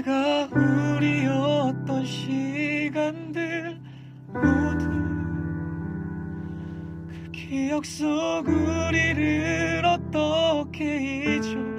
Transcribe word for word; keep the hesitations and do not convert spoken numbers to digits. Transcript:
우리가 우리였던 시간들 모두 그 기억 속 우리를 어떻게 잊어